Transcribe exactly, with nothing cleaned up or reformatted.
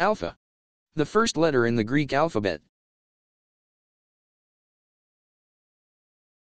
Alpha. The first letter in the Greek alphabet.